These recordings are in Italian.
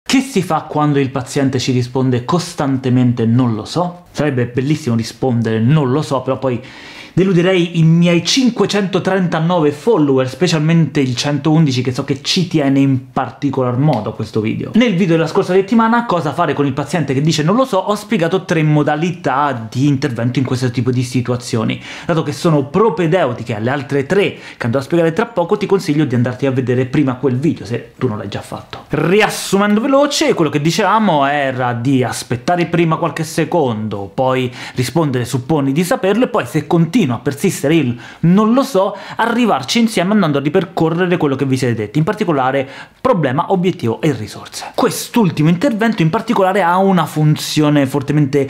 Che si fa quando il paziente ci risponde costantemente non lo so? Sarebbe bellissimo rispondere non lo so, però poi deluderei i miei 539 follower, specialmente il 111 che so che ci tiene in particolar modo a questo video. Nel video della scorsa settimana, cosa fare con il paziente che dice non lo so, ho spiegato 3 modalità di intervento in questo tipo di situazioni. Dato che sono propedeutiche alle altre 3 che andrò a spiegare tra poco, ti consiglio di andarti a vedere prima quel video, se tu non l'hai già fatto. Riassumendo veloce, quello che dicevamo era di aspettare prima qualche secondo, poi rispondere supponi di saperlo, e poi se continua a persistere il non lo so, arrivarci insieme andando a ripercorrere quello che vi siete detti, in particolare problema, obiettivo e risorse. Quest'ultimo intervento in particolare ha una funzione fortemente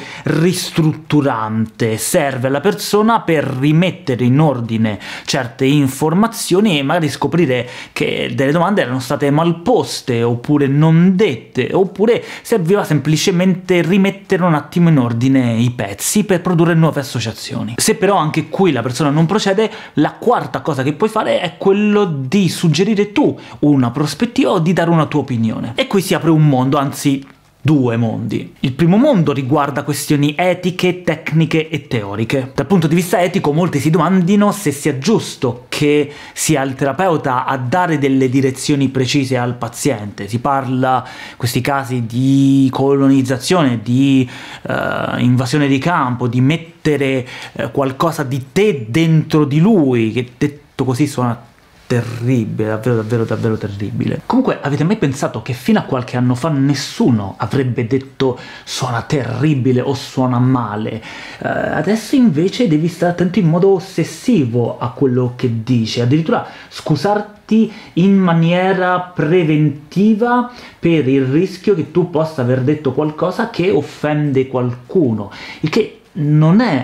ristrutturante, serve alla persona per rimettere in ordine certe informazioni e magari scoprire che delle domande erano state mal poste, oppure non dette, oppure serviva semplicemente rimettere un attimo in ordine i pezzi per produrre nuove associazioni. Se però anche qui la persona non procede, la quarta cosa che puoi fare è quello di suggerire tu una prospettiva o di dare una tua opinione. E qui si apre un mondo, anzi 2 mondi. Il primo mondo riguarda questioni etiche, tecniche e teoriche. Dal punto di vista etico, molti si domandino se sia giusto che sia il terapeuta a dare delle direzioni precise al paziente. Si parla, in questi casi, di colonizzazione, di invasione di campo, di mettere qualcosa di te dentro di lui, che detto così suona terribile, davvero terribile. Comunque, avete mai pensato che fino a qualche anno fa nessuno avrebbe detto suona terribile o suona male? Adesso invece devi stare attento in modo ossessivo a quello che dici, addirittura scusarti in maniera preventiva per il rischio che tu possa aver detto qualcosa che offende qualcuno, il che non è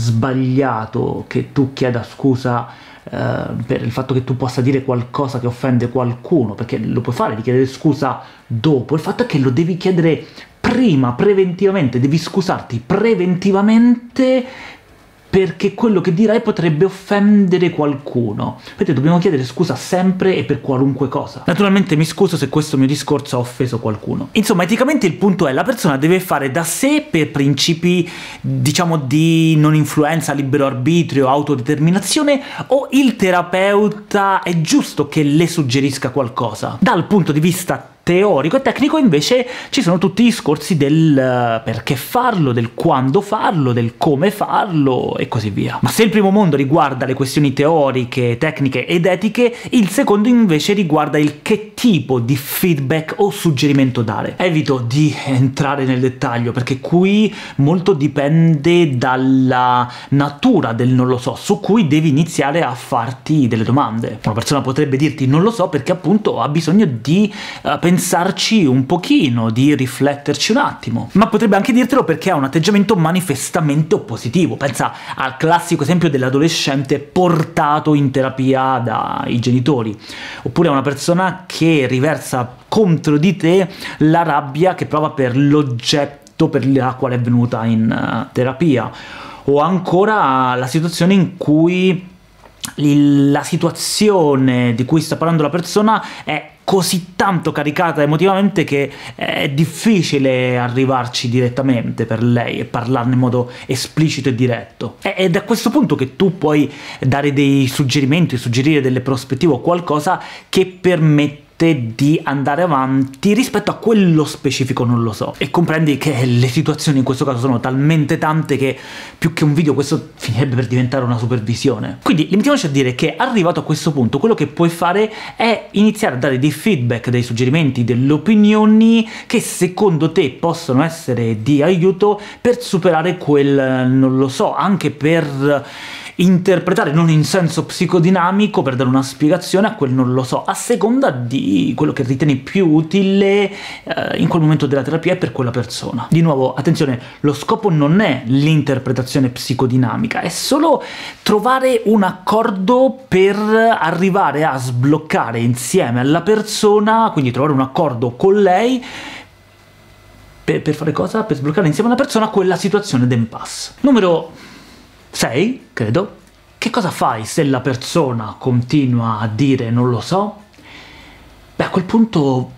sbagliato che tu chieda scusa per il fatto che tu possa dire qualcosa che offende qualcuno, perché lo puoi fare di chiedere scusa dopo. Il fatto è che lo devi chiedere prima, preventivamente, devi scusarti preventivamente, perché quello che dirai potrebbe offendere qualcuno. Vedete, dobbiamo chiedere scusa sempre e per qualunque cosa. Naturalmente mi scuso se questo mio discorso ha offeso qualcuno. Insomma, eticamente il punto è: la persona deve fare da sé per principi, diciamo, di non influenza, libero arbitrio, autodeterminazione, o il terapeuta è giusto che le suggerisca qualcosa? Dal punto di vista teorico e tecnico invece ci sono tutti i discorsi del perché farlo, del quando farlo, del come farlo e così via. Ma se il primo mondo riguarda le questioni teoriche, tecniche ed etiche, il secondo invece riguarda il che tipo di feedback o suggerimento dare. Evito di entrare nel dettaglio perché qui molto dipende dalla natura del non lo so, su cui devi iniziare a farti delle domande. Una persona potrebbe dirti non lo so perché appunto ha bisogno di pensarci un pochino, di rifletterci un attimo, ma potrebbe anche dirtelo perché ha un atteggiamento manifestamente oppositivo. Pensa al classico esempio dell'adolescente portato in terapia dai genitori, oppure a una persona che riversa contro di te la rabbia che prova per l'oggetto per la quale è venuta in terapia, o ancora la situazione in cui la situazione di cui sta parlando la persona è così tanto caricata emotivamente che è difficile arrivarci direttamente per lei e parlarne in modo esplicito e diretto. Ed è a questo punto che tu puoi dare dei suggerimenti, suggerire delle prospettive o qualcosa che permette di andare avanti rispetto a quello specifico non lo so. E comprendi che le situazioni in questo caso sono talmente tante che più che un video questo finirebbe per diventare una supervisione. Quindi limitiamoci a dire che arrivato a questo punto quello che puoi fare è iniziare a dare dei feedback, dei suggerimenti, delle opinioni che secondo te possono essere di aiuto per superare quel non lo so, anche per interpretare, non in senso psicodinamico, per dare una spiegazione a quel non lo so, a seconda di quello che ritieni più utile in quel momento della terapia e per quella persona. Di nuovo, attenzione, lo scopo non è l'interpretazione psicodinamica, è solo trovare un accordo per arrivare a sbloccare insieme alla persona, quindi trovare un accordo con lei, per fare cosa? Per sbloccare insieme alla persona quella situazione d'impasse. Numero 6, credo. Che cosa fai se la persona continua a dire non lo so? Beh, a quel punto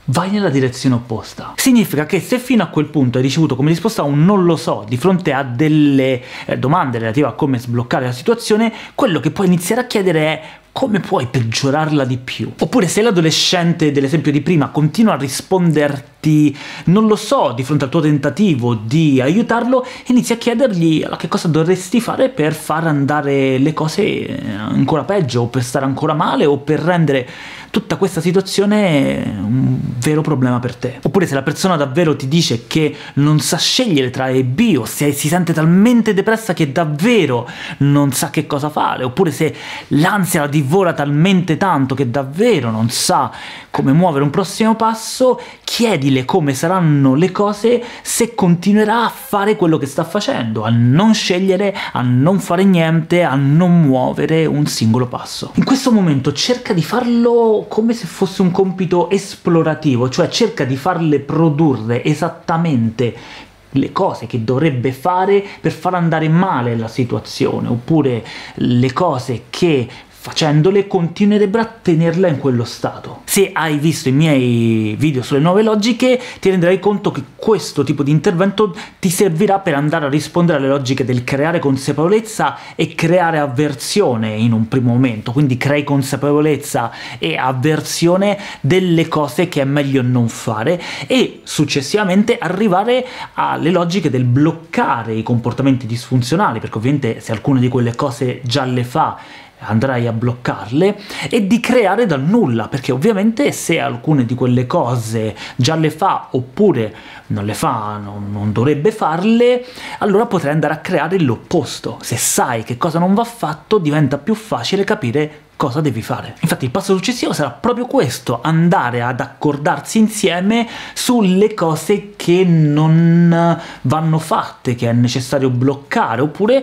vai nella direzione opposta. Significa che se fino a quel punto hai ricevuto come risposta un non lo so di fronte a delle domande relative a come sbloccare la situazione, quello che puoi iniziare a chiedere è: come puoi peggiorarla di più? Oppure, se l'adolescente dell'esempio di prima continua a risponderti non lo so di fronte al tuo tentativo di aiutarlo, inizia a chiedergli che cosa dovresti fare per far andare le cose ancora peggio, o per stare ancora male, o per rendere tutta questa situazione un vero problema per te. Oppure, se la persona davvero ti dice che non sa scegliere tra A e B, o se si sente talmente depressa che davvero non sa che cosa fare, oppure se l'ansia la divora talmente tanto che davvero non sa come muovere un prossimo passo, chiedile come saranno le cose se continuerà a fare quello che sta facendo, a non scegliere, a non fare niente, a non muovere un singolo passo. In questo momento cerca di farlo come se fosse un compito esplorativo, cioè cerca di farle produrre esattamente le cose che dovrebbe fare per far andare male la situazione, oppure le cose che facendole continuerebbero a tenerla in quello stato. Se hai visto i miei video sulle nuove logiche, ti renderai conto che questo tipo di intervento ti servirà per andare a rispondere alle logiche del creare consapevolezza e creare avversione in un primo momento. Quindi crei consapevolezza e avversione delle cose che è meglio non fare, e successivamente arrivare alle logiche del bloccare i comportamenti disfunzionali, perché ovviamente se alcune di quelle cose già le fa andrai a bloccarle, e di creare dal nulla, perché ovviamente se alcune di quelle cose già le fa oppure non le fa, non dovrebbe farle, allora potrai andare a creare l'opposto. Se sai che cosa non va fatto, diventa più facile capire cosa devi fare. Infatti il passo successivo sarà proprio questo: andare ad accordarsi insieme sulle cose che non vanno fatte, che è necessario bloccare, oppure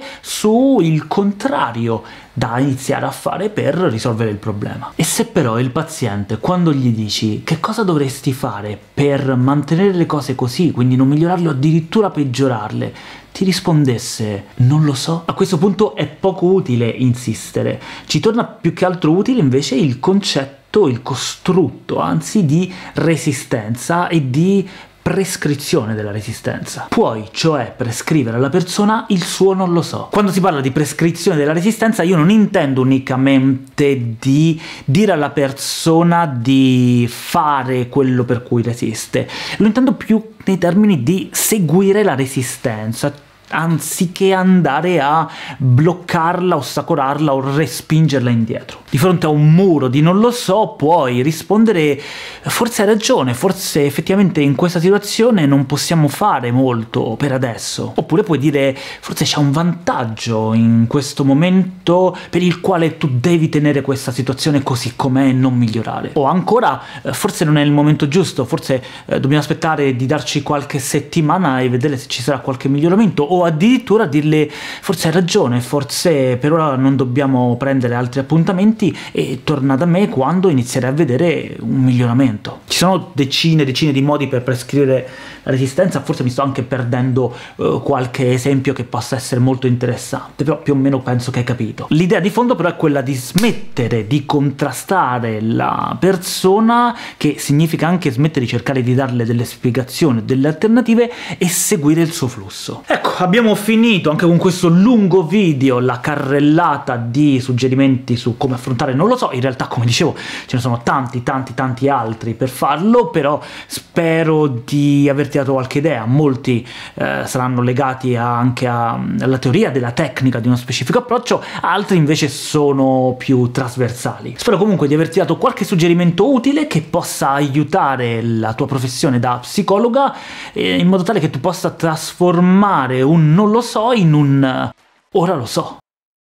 sul contrario da iniziare a fare per risolvere il problema. E se però il paziente, quando gli dici che cosa dovresti fare per mantenere le cose così, quindi non migliorarle o addirittura peggiorarle, ti rispondesse non lo so, a questo punto è poco utile insistere. Ci torna più che altro utile invece il concetto, il costrutto, anzi, di resistenza e di prescrizione della resistenza. Puoi cioè prescrivere alla persona il suo non lo so. Quando si parla di prescrizione della resistenza, io non intendo unicamente di dire alla persona di fare quello per cui resiste, lo intendo più nei termini di seguire la resistenza, anziché andare a bloccarla, ostacolarla o respingerla indietro. Di fronte a un muro di non lo so puoi rispondere: forse hai ragione, forse effettivamente in questa situazione non possiamo fare molto per adesso. Oppure puoi dire: forse c'è un vantaggio in questo momento per il quale tu devi tenere questa situazione così com'è e non migliorare. O ancora, forse non è il momento giusto, forse dobbiamo aspettare di darci qualche settimana e vedere se ci sarà qualche miglioramento. O addirittura dirle: forse hai ragione, forse per ora non dobbiamo prendere altri appuntamenti e torna da me quando inizierai a vedere un miglioramento. Ci sono decine di modi per prescrivere la resistenza, forse mi sto anche perdendo qualche esempio che possa essere molto interessante, però più o meno penso che hai capito. L'idea di fondo però è quella di smettere di contrastare la persona, che significa anche smettere di cercare di darle delle spiegazioni, delle alternative, e seguire il suo flusso. Ecco, abbiamo finito anche con questo lungo video la carrellata di suggerimenti su come affrontare non lo so. In realtà, come dicevo, ce ne sono tanti altri per farlo, però spero di averti dato qualche idea. Molti saranno legati anche alla teoria della tecnica di uno specifico approccio, altri invece sono più trasversali. Spero comunque di averti dato qualche suggerimento utile che possa aiutare la tua professione da psicologa, in modo tale che tu possa trasformare un non lo so in un ora lo so.